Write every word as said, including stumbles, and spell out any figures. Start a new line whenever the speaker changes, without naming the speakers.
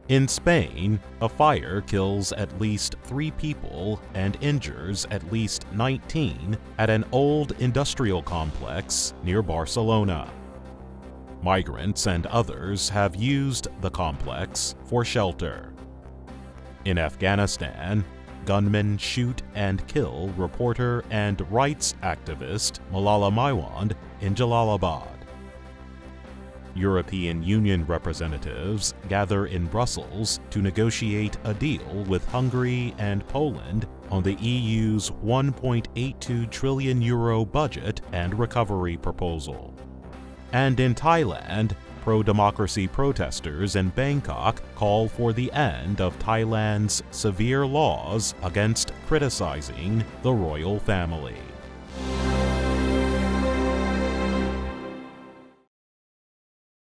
In Spain, a fire kills at least three people and injures at least nineteen at an old industrial complex near Barcelona. Migrants and others have used the complex for shelter. In Afghanistan, gunmen shoot and kill reporter and rights activist Malala Maiwand in Jalalabad. European Union representatives gather in Brussels to negotiate a deal with Hungary and Poland on the E U's one point eight two trillion euro budget and recovery proposal. And in Thailand, pro-democracy protesters in Bangkok call for the end of Thailand's severe laws against criticizing the royal family.